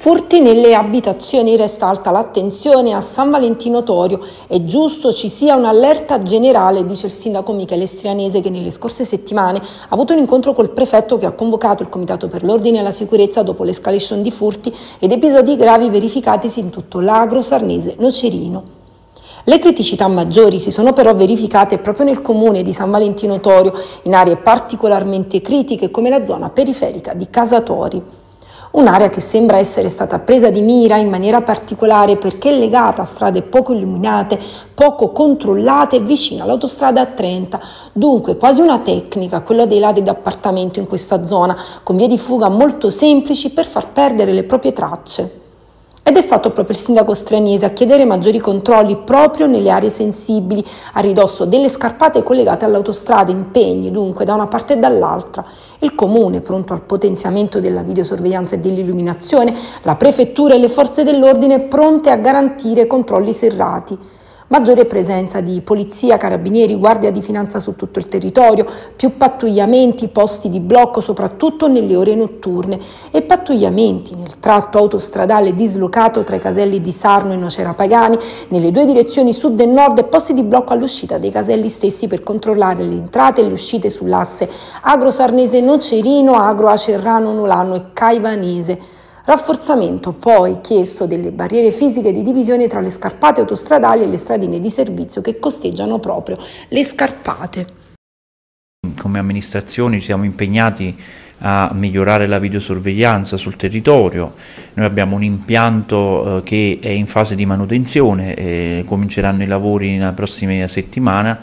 Furti nelle abitazioni, resta alta l'attenzione a San Valentino Torio. È giusto ci sia un'allerta generale, dice il sindaco Michele Strianese, che nelle scorse settimane ha avuto un incontro col prefetto che ha convocato il Comitato per l'Ordine e la Sicurezza dopo l'escalation di furti ed episodi gravi verificatisi in tutto l'agro sarnese Nocerino. Le criticità maggiori si sono però verificate proprio nel comune di San Valentino Torio, in aree particolarmente critiche come la zona periferica di Casatori. Un'area che sembra essere stata presa di mira in maniera particolare perché è legata a strade poco illuminate, poco controllate e vicina all'autostrada A30, dunque quasi una tecnica, quella dei ladri d'appartamento in questa zona, con vie di fuga molto semplici per far perdere le proprie tracce. Ed è stato proprio il sindaco Strianese a chiedere maggiori controlli proprio nelle aree sensibili, a ridosso delle scarpate collegate all'autostrada, impegni dunque da una parte e dall'altra. Il comune pronto al potenziamento della videosorveglianza e dell'illuminazione, la prefettura e le forze dell'ordine pronte a garantire controlli serrati. Maggiore presenza di polizia, carabinieri, guardia di finanza su tutto il territorio, più pattugliamenti, posti di blocco soprattutto nelle ore notturne e pattugliamenti nel tratto autostradale dislocato tra i caselli di Sarno e Nocera Pagani, nelle due direzioni sud e nord e posti di blocco all'uscita dei caselli stessi per controllare le entrate e le uscite sull'asse Agro Sarnese Nocerino, Agro Acerrano Nolano e Caivanese. Rafforzamento poi chiesto delle barriere fisiche di divisione tra le scarpate autostradali e le stradine di servizio che costeggiano proprio le scarpate. Come amministrazioni siamo impegnati a migliorare la videosorveglianza sul territorio. Noi abbiamo un impianto che è in fase di manutenzione, cominceranno i lavori nella prossima settimana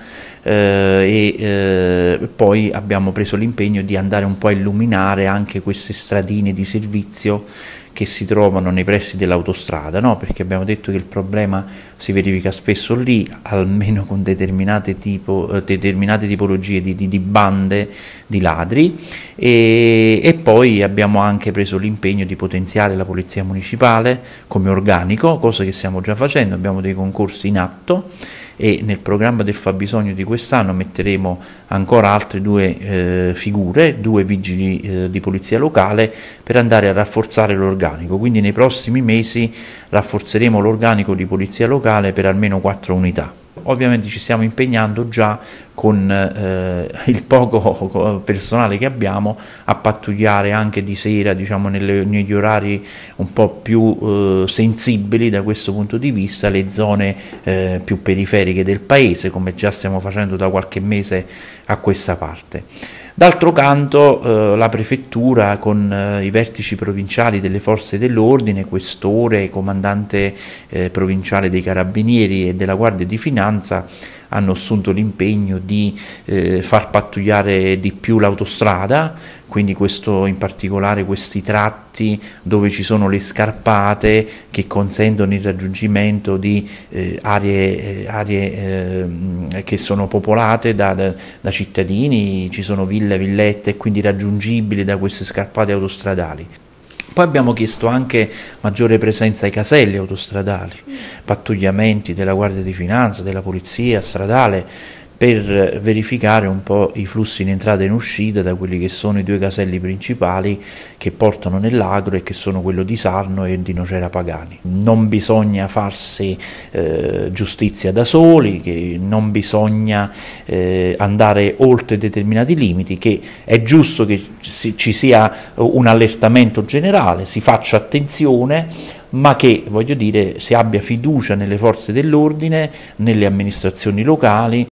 poi abbiamo preso l'impegno di andare un po' a illuminare anche queste stradine di servizio che si trovano nei pressi dell'autostrada, no? Perché abbiamo detto che il problema si verifica spesso lì, almeno con determinate tipologie di bande di ladri, e poi abbiamo anche preso l'impegno di potenziare la polizia municipale come organico, cosa che stiamo già facendo. Abbiamo dei concorsi in atto e nel programma del fabbisogno di quest'anno metteremo ancora altre due figure, due vigili di polizia locale per andare a rafforzare l'organico. Quindi nei prossimi mesi rafforzeremo l'organico di polizia locale per almeno 4 unità. Ovviamente ci stiamo impegnando già con il poco personale che abbiamo a pattugliare anche di sera, diciamo negli orari un po' più sensibili da questo punto di vista, le zone più periferiche del paese, come già stiamo facendo da qualche mese a questa parte. D'altro canto la prefettura con i vertici provinciali delle forze dell'ordine, questore, comandante provinciale dei carabinieri e della Guardia di Finanza hanno assunto l'impegno di far pattugliare di più l'autostrada, quindi in particolare questi tratti dove ci sono le scarpate che consentono il raggiungimento di aree che sono popolate da cittadini, ci sono ville, villette, quindi raggiungibili da queste scarpate autostradali. Poi abbiamo chiesto anche maggiore presenza ai caselli autostradali, pattugliamenti della Guardia di Finanza, della Polizia stradale, per verificare un po' i flussi in entrata e in uscita da quelli che sono i due caselli principali che portano nell'agro e che sono quello di Sarno e di Nocera Pagani. Non bisogna farsi giustizia da soli, che non bisogna andare oltre determinati limiti, che è giusto che ci sia un allertamento generale, si faccia attenzione, ma che, voglio dire, si abbia fiducia nelle forze dell'ordine, nelle amministrazioni locali